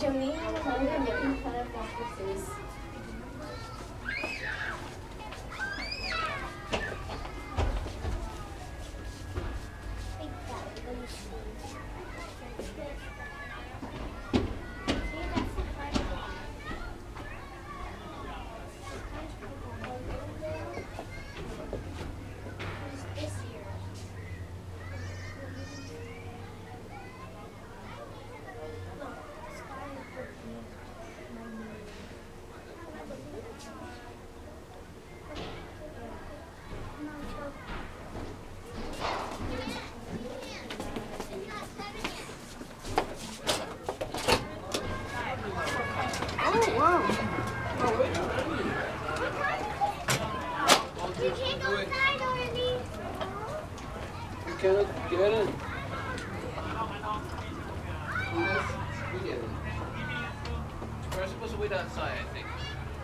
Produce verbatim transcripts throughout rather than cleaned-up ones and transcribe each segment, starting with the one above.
Janine Hogan making fun of Doctor Seuss. Cannot get it. Yes, we get it. We're supposed to wait outside, I think.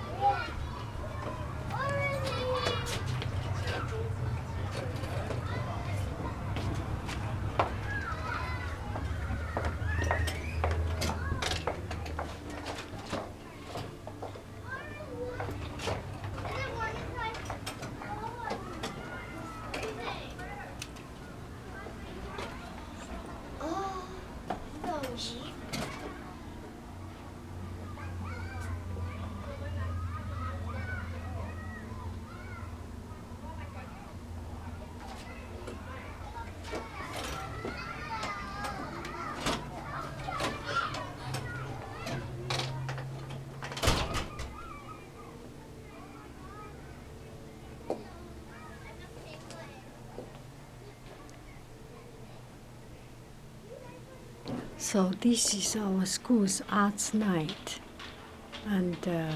So this is our school's arts night, and uh,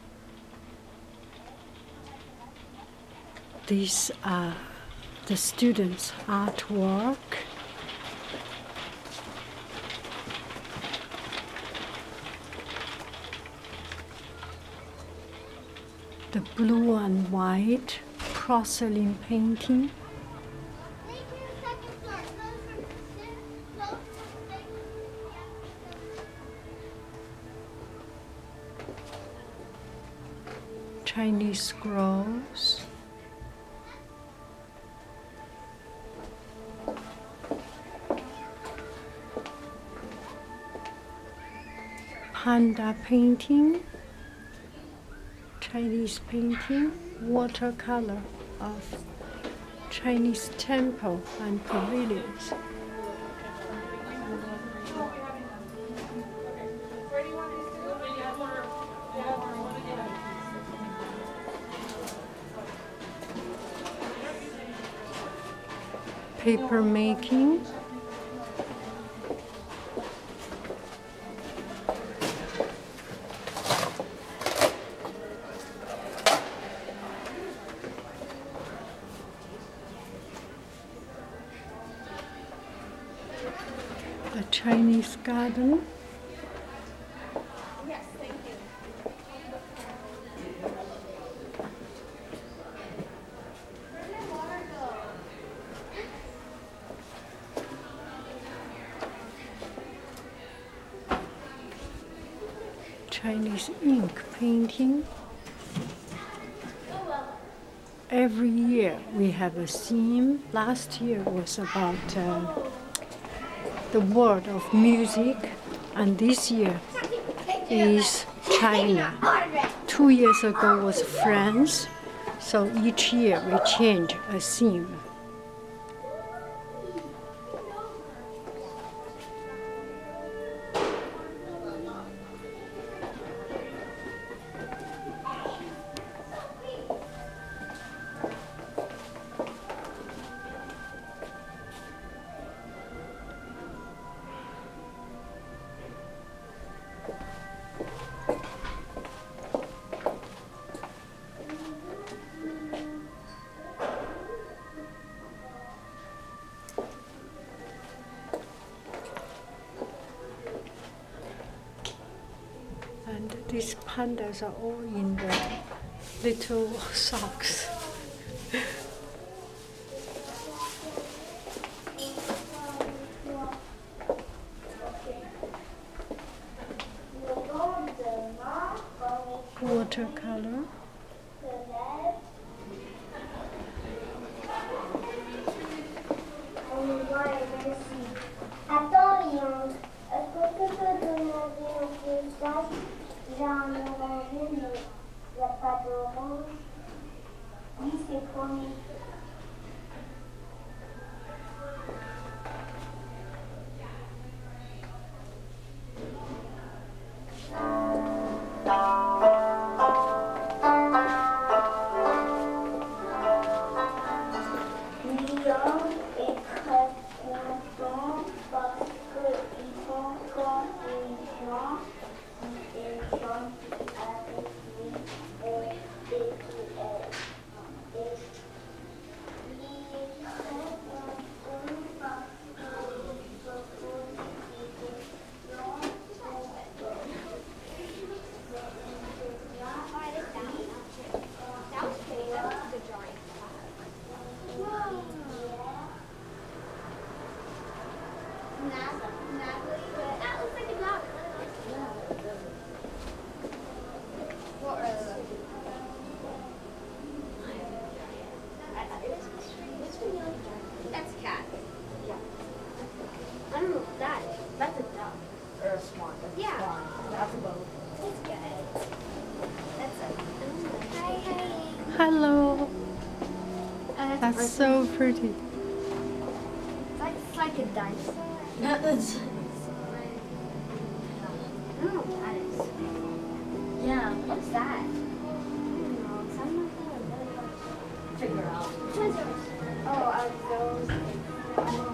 these are the students' artwork. The blue and white porcelain painting. Chinese scrolls, panda painting, Chinese painting, watercolor of Chinese temple and pavilions. Paper making, the Chinese garden. Yes, thank you. Chinese ink painting. Every year we have a theme. Last year was about uh, the world of music, and this year is China. Two years ago was France, so each year we change a theme. And these pandas are all in the little socks. watercolor. Attends, Lyon, est-ce que tu peux demander un feuilletage? J'ai un orange, mais il n'y a pas d'orange. Oui, c'est promis. That's a cat. Yeah. I don't know what that is. That's a duck. Or a swan. That's yeah. A swan. That's a boat. That's good. That's a... Hi, hi. Hello. Oh, that's That's so pretty. That's like a dinosaur. No, that's... I don't know what that is. Yeah. What's that? I don't know. Something like that. I really want to figure out. Which one's yours? Oh, are those...